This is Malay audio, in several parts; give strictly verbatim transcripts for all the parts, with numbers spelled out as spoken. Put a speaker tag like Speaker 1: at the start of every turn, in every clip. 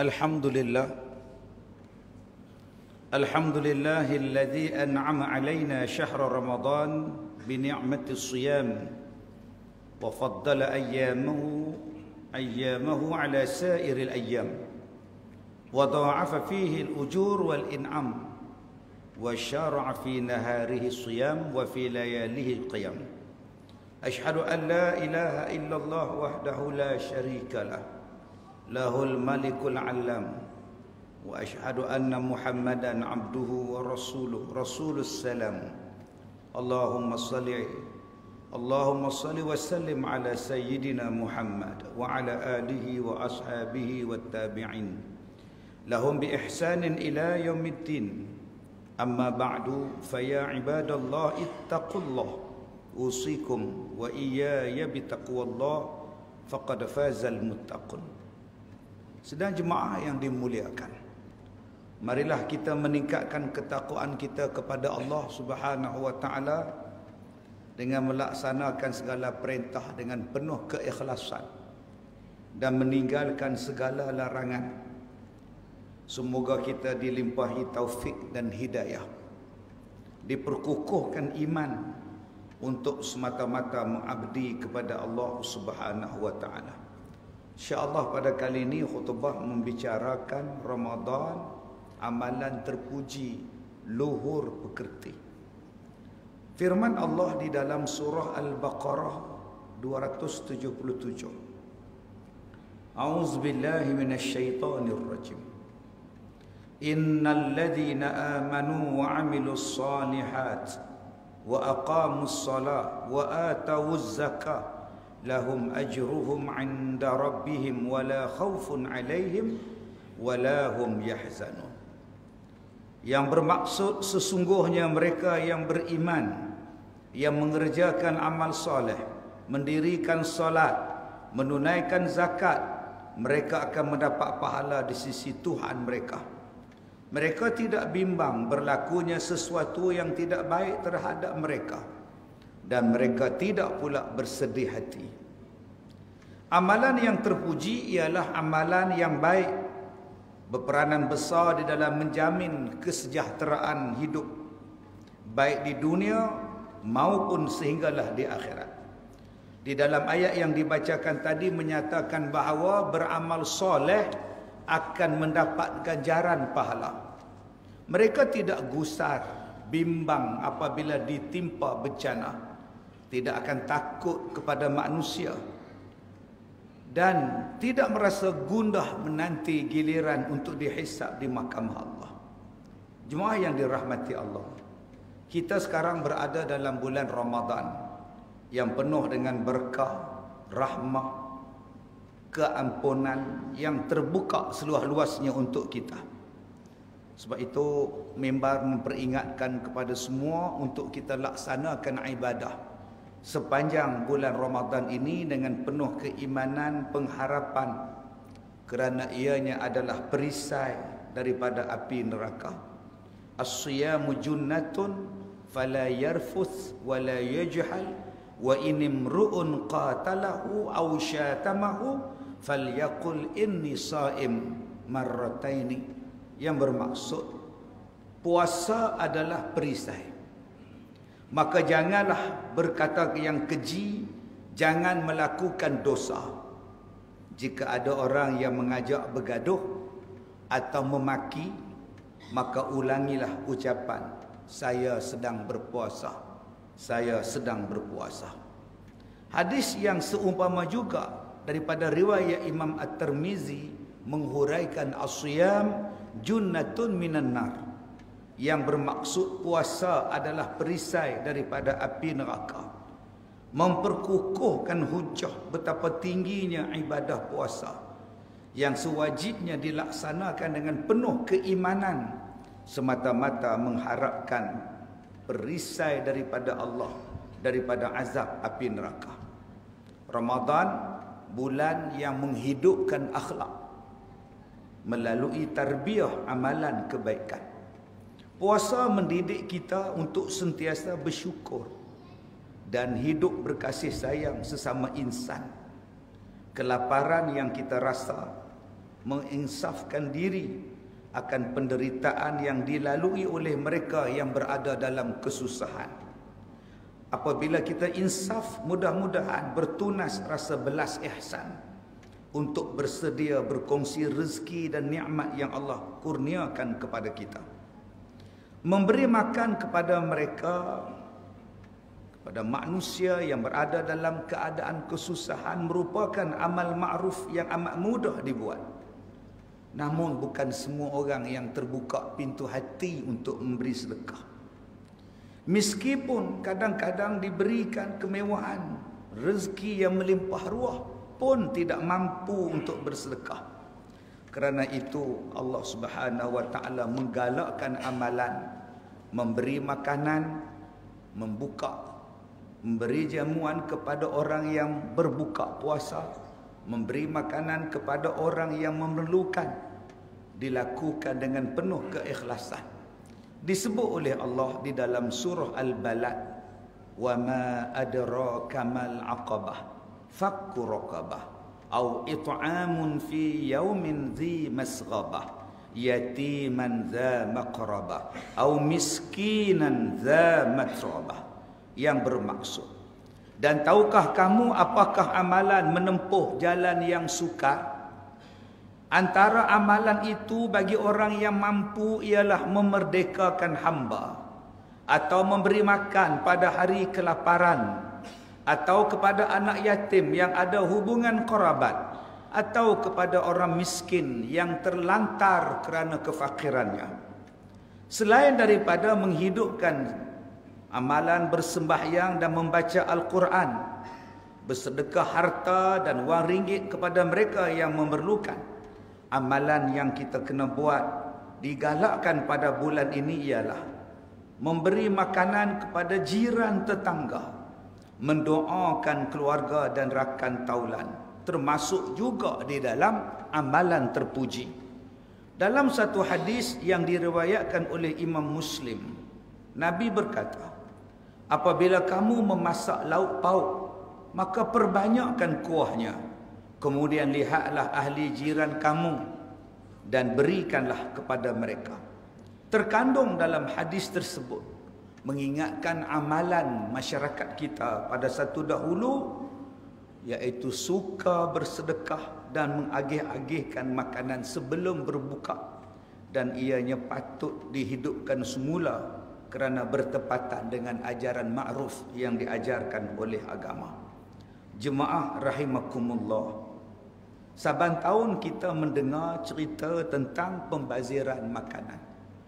Speaker 1: Alhamdulillah Alhamdulillahilladzi an'ama alaina syahra Ramadan bi ni'matis siyam wa faddala ayyamahu ayyamahu ala sa'iril ayyam wa dha'afa fihi al-ujur wal in'am wa syara'a fi naharihi siyam wa fi layalihi al-qiyam. Ashhadu an la ilaha illallah wahdahu la syarika lah lahul malikul alam wa ashhadu anna muhammadan abduhu wa rasuluh rasulus salam. Allahumma salli Allahumma salli wa sallim ala sayyidina Muhammad wa ala alihi wa ashabihi wa tabi'in lahum bi ihsanin ila yaumiddin. Amma ba'du, fa ya ibadallah ittaqullah usikum wa iyaya bitaqwallah faqad fazal muttaqun. Sedang jemaah yang dimuliakan, marilah kita meningkatkan ketakwaan kita kepada Allah Subhanahu wa taala dengan melaksanakan segala perintah dengan penuh keikhlasan dan meninggalkan segala larangan. Semoga kita dilimpahi taufik dan hidayah, diperkukuhkan iman untuk semata-mata mengabdi kepada Allah Subhanahu wa taala. InsyaAllah pada kali ini khutbah membicarakan Ramadan, amalan terpuji, luhur pekerti. Firman Allah di dalam surah Al-Baqarah dua ratus tujuh puluh tujuh. A'udzubillahi minasyaitonir rajim. Innal ladzina amanu wa 'amilus shalihat wa aqamus shalah wa atawuz zakah lahum ajruhum 'inda rabbihim wala khaufun 'alaihim wala hum yahzanun. Yang bermaksud sesungguhnya mereka yang beriman, yang mengerjakan amal soleh, mendirikan solat, menunaikan zakat, mereka akan mendapat pahala di sisi Tuhan mereka. Mereka tidak bimbang berlakunya sesuatu yang tidak baik terhadap mereka, dan mereka tidak pula bersedih hati. Amalan yang terpuji ialah amalan yang baik, berperanan besar di dalam menjamin kesejahteraan hidup, baik di dunia maupun sehinggalah di akhirat. Di dalam ayat yang dibacakan tadi menyatakan bahawa beramal soleh akan mendapat ganjaran pahala. Mereka tidak gusar, bimbang apabila ditimpa bencana, tidak akan takut kepada manusia, dan tidak merasa gundah menanti giliran untuk dihisab di mahkamah Allah. Jemaah yang dirahmati Allah, kita sekarang berada dalam bulan Ramadan yang penuh dengan berkah, rahmah, keampunan yang terbuka seluas-luasnya untuk kita. Sebab itu mimbar memperingatkan kepada semua untuk kita laksanakan ibadah sepanjang bulan Ramadan ini dengan penuh keimanan, pengharapan, kerana ianya adalah perisai daripada api neraka. As-siyamu junnatun fala yarfuth wala yajhal wa in imru'un qatalahu aw syatamahu falyaqul inni shaim marrataini. Yang bermaksud puasa adalah perisai, maka janganlah berkata yang keji, jangan melakukan dosa. Jika ada orang yang mengajak bergaduh atau memaki, maka ulangilah ucapan, saya sedang berpuasa, saya sedang berpuasa. Hadis yang seumpama juga daripada riwayat Imam At-Tirmizi menghuraikan as-siyam junnatun minan nar, yang bermaksud puasa adalah perisai daripada api neraka. Memperkukuhkan hujah betapa tingginya ibadah puasa yang sewajibnya dilaksanakan dengan penuh keimanan semata-mata mengharapkan perisai daripada Allah daripada azab api neraka. Ramadan bulan yang menghidupkan akhlak melalui tarbiyah amalan kebaikan. Puasa mendidik kita untuk sentiasa bersyukur dan hidup berkasih sayang sesama insan. Kelaparan yang kita rasa menginsafkan diri akan penderitaan yang dilalui oleh mereka yang berada dalam kesusahan. Apabila kita insaf, mudah-mudahan bertunas rasa belas ihsan untuk bersedia berkongsi rezeki dan nikmat yang Allah kurniakan kepada kita. Memberi makan kepada mereka, kepada manusia yang berada dalam keadaan kesusahan merupakan amal ma'ruf yang amat mudah dibuat. Namun bukan semua orang yang terbuka pintu hati untuk memberi sedekah. Meskipun kadang-kadang diberikan kemewahan, rezeki yang melimpah ruah pun tidak mampu untuk bersedekah. Kerana itu Allah Subhanahu wa taala menggalakkan amalan memberi makanan, membuka, memberi jamuan kepada orang yang berbuka puasa, memberi makanan kepada orang yang memerlukan, dilakukan dengan penuh keikhlasan. Disebut oleh Allah di dalam surah Al-Balad, wa ma adraka mal aqabah fakku raqabah au it'amun fi yaumin dhi masghabah yatiman dha maqrabah au miskinan dha matrabah, yang bermaksud, dan tahukah kamu apakah amalan menempuh jalan yang sukar? Antara amalan itu bagi orang yang mampu ialah memerdekakan hamba, atau memberi makan pada hari kelaparan, atau kepada anak yatim yang ada hubungan kerabat, atau kepada orang miskin yang terlantar kerana kefakirannya. Selain daripada menghidupkan amalan bersembahyang dan membaca Al-Quran, bersedekah harta dan wang ringgit kepada mereka yang memerlukan, amalan yang kita kena buat digalakkan pada bulan ini ialah memberi makanan kepada jiran tetangga, mendoakan keluarga dan rakan taulan, termasuk juga di dalam amalan terpuji. Dalam satu hadis yang diriwayatkan oleh Imam Muslim, Nabi berkata, apabila kamu memasak lauk pauk, maka perbanyakkan kuahnya. Kemudian lihatlah ahli jiran kamu dan berikanlah kepada mereka. Terkandung dalam hadis tersebut mengingatkan amalan masyarakat kita pada satu dahulu, iaitu suka bersedekah dan mengagih-agihkan makanan sebelum berbuka, dan ianya patut dihidupkan semula kerana bertepatan dengan ajaran ma'ruf yang diajarkan oleh agama. Jemaah rahimakumullah, saban tahun kita mendengar cerita tentang pembaziran makanan.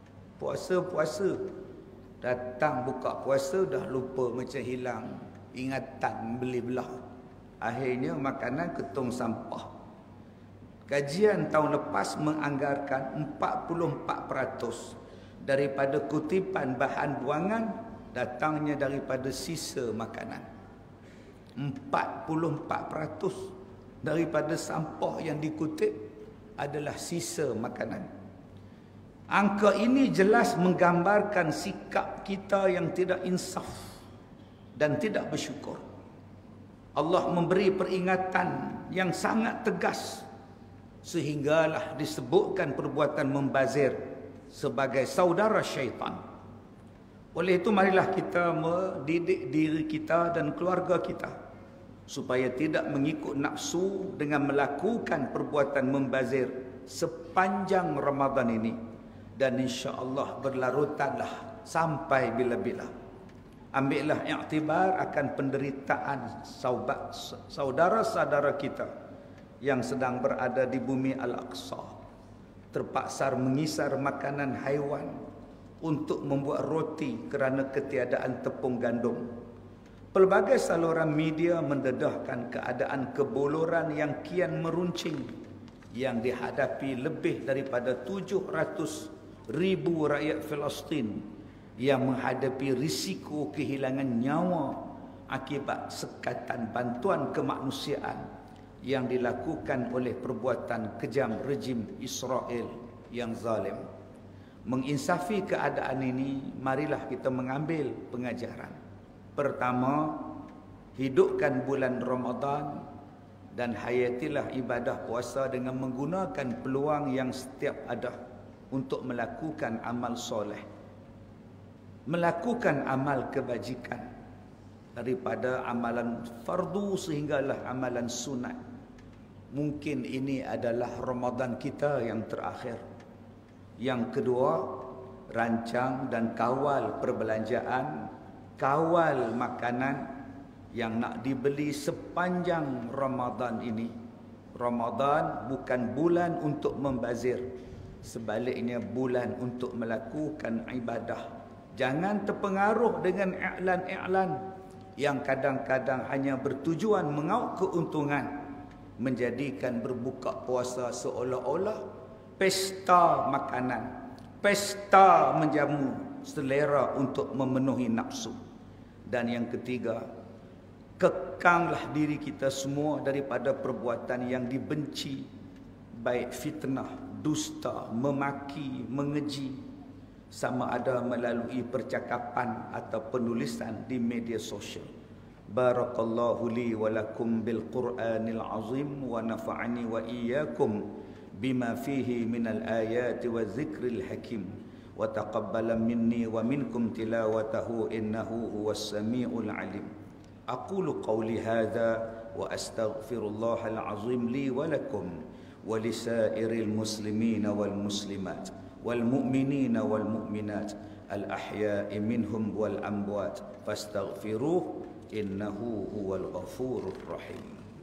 Speaker 1: Puasa-puasa, datang buka puasa dah lupa, macam hilang ingatan beli belah. Akhirnya makanan ketung sampah. Kajian tahun lepas menganggarkan empat puluh empat peratus daripada kutipan bahan buangan datangnya daripada sisa makanan. empat puluh empat peratus daripada sampah yang dikutip adalah sisa makanan. Angka ini jelas menggambarkan sikap kita yang tidak insaf dan tidak bersyukur. Allah memberi peringatan yang sangat tegas, sehinggalah disebutkan perbuatan membazir sebagai saudara syaitan. Oleh itu marilah kita mendidik diri kita dan keluarga kita supaya tidak mengikut nafsu dengan melakukan perbuatan membazir sepanjang Ramadan ini, dan insya-Allah berlarutanlah sampai bila-bila. Ambillah iktibar akan penderitaan saudara-saudara kita yang sedang berada di bumi Al-Aqsa, terpaksa mengisar makanan haiwan untuk membuat roti kerana ketiadaan tepung gandum. Pelbagai saluran media mendedahkan keadaan kebuluran yang kian meruncing yang dihadapi lebih daripada tujuh ratus ribu rakyat Palestin yang menghadapi risiko kehilangan nyawa akibat sekatan bantuan kemanusiaan yang dilakukan oleh perbuatan kejam rejim Israel yang zalim. Menginsafi keadaan ini, marilah kita mengambil pengajaran. Pertama, hidupkan bulan Ramadan dan hayatilah ibadah puasa dengan menggunakan peluang yang setiap ada untuk melakukan amal soleh, melakukan amal kebajikan, daripada amalan fardu sehinggalah amalan sunat. Mungkin ini adalah Ramadan kita yang terakhir. Yang kedua, rancang dan kawal perbelanjaan, kawal makanan yang nak dibeli sepanjang Ramadan ini. Ramadan bukan bulan untuk membazir, sebaliknya bulan untuk melakukan ibadah. Jangan terpengaruh dengan iklan-iklan yang kadang-kadang hanya bertujuan mengauk keuntungan, menjadikan berbuka puasa seolah-olah pesta makanan, pesta menjamu selera untuk memenuhi nafsu. Dan yang ketiga, kekanglah diri kita semua daripada perbuatan yang dibenci, baik fitnah, dusta, memaki, mengeji, sama ada melalui percakapan atau penulisan di media sosial. Barakallahu li wa lakum bil Qur'anil azim wa nafa'ani wa iyyakum bima fihi minal ayati wa dzikril hakim wa taqabbala minni wa minkum tilawatahu innahu huwas samiul alim. Aqulu qawli hadha wa astaghfirullahal azim li wa lakum wa lisairil muslimina wal muslimat wal mu'minina wal mu'minat al ahya'i minhum wal amwat fastaghfiruh innahu huwal ghafurur rahim.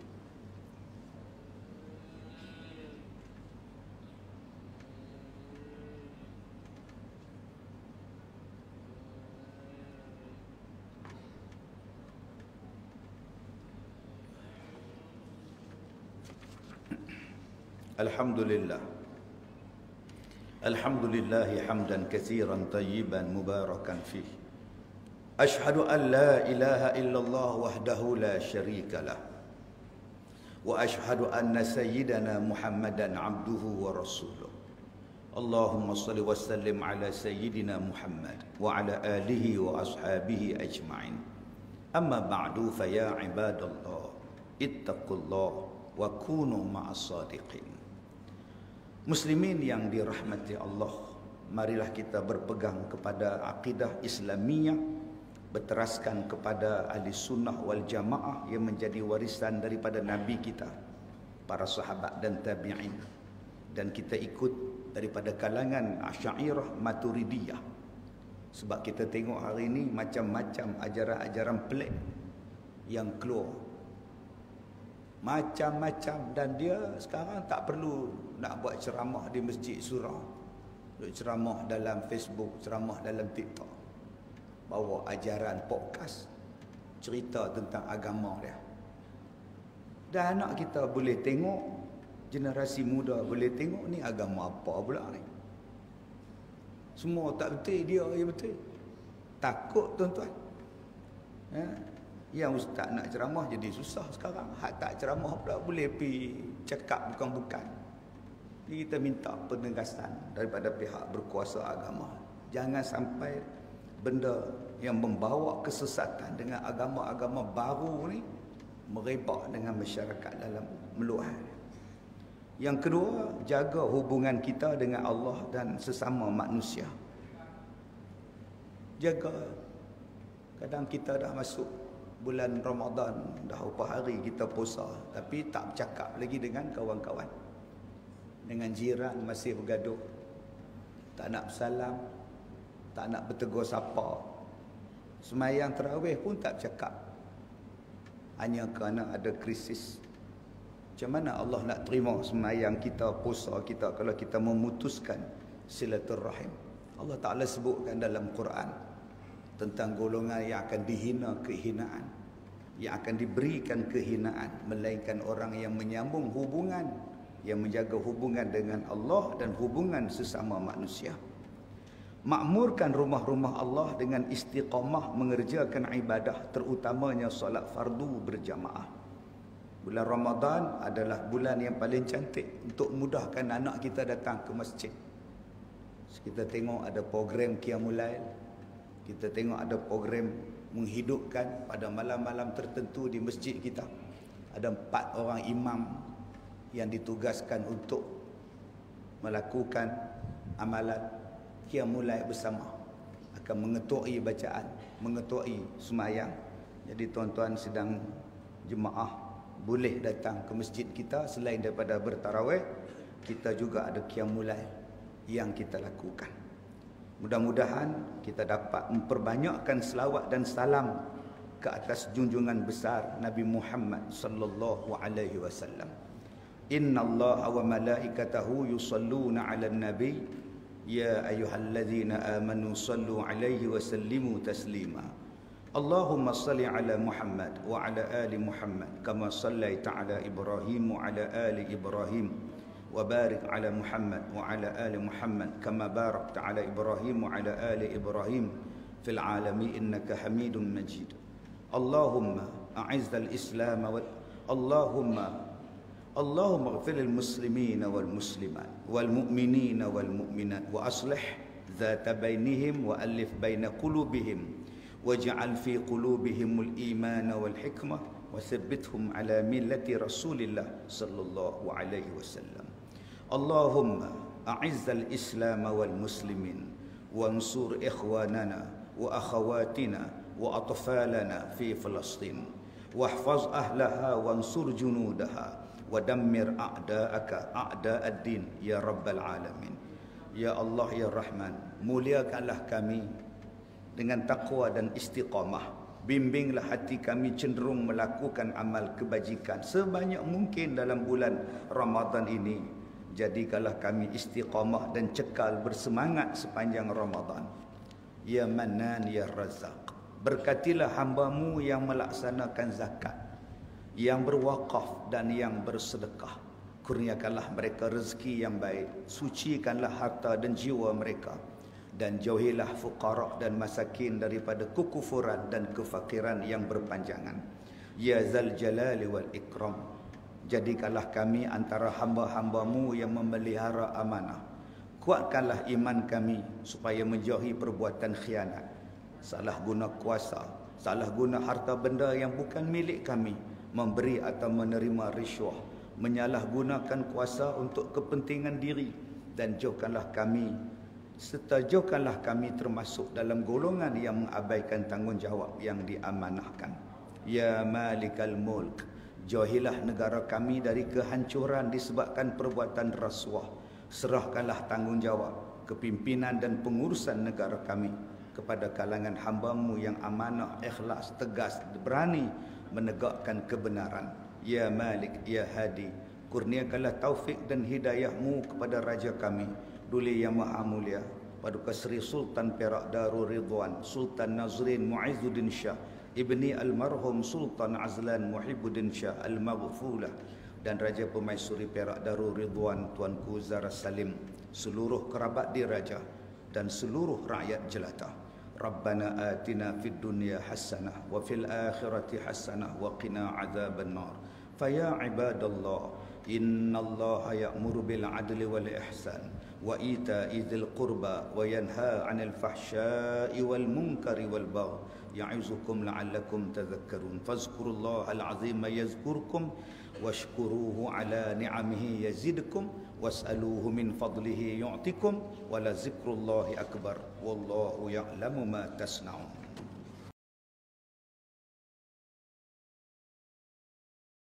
Speaker 1: Alhamdulillah. Alhamdulillah hamdan katsiran tayyiban mubarakan fih. Ashhadu an la ilaha illallah wahdahu la syarika lah. Wa ashhadu anna sayyidana Muhammadan abduhu wa rasuluh. Allahumma salli wa sallim ala sayyidina Muhammad wa ala alihi wa ashabihi ajma'in. Amma ba'du fa ya ibadallah ittaqullah wa kunu ma'as sadiqin. Muslimin yang dirahmati Allah, marilah kita berpegang kepada akidah Islamiyah, berteraskan kepada ahli sunnah wal jamaah yang menjadi warisan daripada Nabi kita, para sahabat dan tabi'in. Dan kita ikut daripada kalangan Asy'ariyah Maturidiyah. Sebab kita tengok hari ini macam-macam ajaran-ajaran pelik yang keluar. Macam-macam, dan dia sekarang tak perlu nak buat ceramah di masjid surau, ceramah dalam Facebook, ceramah dalam TikTok, bawa ajaran podcast, cerita tentang agama dia. Dan anak kita boleh tengok, generasi muda boleh tengok, ni agama apa pula ni. Semua tak betul, dia yang betul. Takut tuan-tuan. Ya? Yang ustaz nak ceramah jadi susah sekarang. Hak tak ceramah pula boleh pergi cakap bukan-bukan. Jadi kita minta penegasan daripada pihak berkuasa agama. Jangan sampai benda yang membawa kesesatan dengan agama-agama baru ni merebak dengan masyarakat dalam meluah. Yang kedua, jaga hubungan kita dengan Allah dan sesama manusia. Jaga. Kadang kita dah masuk bulan Ramadan, dah berapa hari kita puasa, tapi tak bercakap lagi dengan kawan-kawan. Dengan jiran masih bergaduh. Tak nak bersalam, tak nak bertegur sapa. Semayang tarawih pun tak bercakap. Hanya kerana ada krisis. Macam mana Allah nak terima semayang kita, puasa kita kalau kita memutuskan silaturrahim? Allah Ta'ala sebutkan dalam Quran tentang golongan yang akan dihina kehinaan, yang akan diberikan kehinaan, melainkan orang yang menyambung hubungan, yang menjaga hubungan dengan Allah dan hubungan sesama manusia. Makmurkan rumah-rumah Allah dengan istiqamah mengerjakan ibadah, terutamanya solat fardu berjamaah. Bulan Ramadan adalah bulan yang paling cantik untuk mudahkan anak kita datang ke masjid. Kita tengok ada program Qiyamul Lail, kita tengok ada program menghidupkan pada malam-malam tertentu di masjid kita. Ada empat orang imam yang ditugaskan untuk melakukan amalan qiyamul lail bersama, akan mengetuai bacaan, mengetuai sembahyang. Jadi tuan-tuan sedang jemaah boleh datang ke masjid kita. Selain daripada bertarawih, kita juga ada qiyamul lail yang kita lakukan. Mudah-mudahan kita dapat memperbanyakkan selawat dan salam ke atas junjungan besar Nabi Muhammad sallallahu alaihi wasallam. Innallaha wa malaikatahu yusalluna 'alan nabi ya ayyuhalladzina amanu sallu 'alaihi wa sallimu taslima. Allahumma salli 'ala Muhammad wa 'ala ali Muhammad kama sallaita 'ala Ibrahim wa 'ala ali Ibrahim wa barik 'ala Muhammad wa 'ala ali Muhammad kama barakta 'ala Ibrahim wa 'ala ali Ibrahim fil 'alamin innaka Hamidum Majid. Allahumma a'izzal Islam wa Allahumma Allahumma ighfir lil muslimina wal muslimat wal mu'minina wal mu'minat wa aslih dhata bainihim wa alif baina qulubihim waj'al fi qulubihimul imana wal hikmah wa thabbithum ala millati Rasulillah sallallahu alaihi wasallam. Allahumma a'izzal Islam wal muslimin wansur ikhwanana wa akhawatina wa atfalana fi Palestin wahfaz ahlaha wansur junudaha wa dammir a'da'aka a'da'ad-din ya rabbal alamin. Ya Allah ya Rahman, muliakanlah kami dengan takwa dan istiqamah. Bimbinglah hati kami cenderung melakukan amal kebajikan sebanyak mungkin dalam bulan Ramadan ini. Jadikanlah kami istiqamah dan cekal bersemangat sepanjang Ramadan. Ya Mannan ya Razzaq, berkatilah hamba-Mu yang melaksanakan zakat, yang berwakaf dan yang bersedekah. Kurniakanlah mereka rezeki yang baik, sucikanlah harta dan jiwa mereka, dan jauhilah fuqara dan masakin daripada kekufuran dan kefakiran yang berpanjangan. Ya Zal Jalali wal Ikram, jadikanlah kami antara hamba-hamba-Mu yang memelihara amanah. Kuatkanlah iman kami supaya menjauhi perbuatan khianat, salah guna kuasa, salah guna harta benda yang bukan milik kami, memberi atau menerima risyuah, menyalahgunakan kuasa untuk kepentingan diri, dan jauhkanlah kami serta jauhkanlah kami termasuk dalam golongan yang mengabaikan tanggungjawab yang diamanahkan. Ya Malikal Mulk, jauhilah negara kami dari kehancuran disebabkan perbuatan rasuah. Serahkanlah tanggungjawab, kepimpinan dan pengurusan negara kami kepada kalangan hamba-Mu yang amanah, ikhlas, tegas, berani menegakkan kebenaran. Ya Malik, Ya Hadi, kurniakanlah taufik dan hidayah-Mu kepada Raja kami, Duli Yang Maha Mulia, Paduka Seri Sultan Perak Darul Ridwan, Sultan Nazrin Mu'izzuddin Shah, Ibni Almarhum Sultan Azlan Muhibbuddin Shah Al-Maghfulah, dan Raja Pemaisuri Perak Darul Ridwan Tuanku Zara Salim, seluruh kerabat diraja dan seluruh rakyat jelata. Rabbana atina fid dunya hasanah wa fil akhirati hasanah wa qina adzaban nar. Fa ya ibadallah, innallaha ya'muru bil adli wal ihsan wa ita'i dzil qurba wa yanha 'anil fahsya'i wal munkari wal baghi ya'izukum la'allakum tadhakkarun. Fazkurullahal 'azima yazkurkum washkuruhu 'ala ni'amihi yazidkum was'aluhu min fadlihi yu'tikum wa la zikrullahi akbar wallahu ya'lamu ma tasna'un.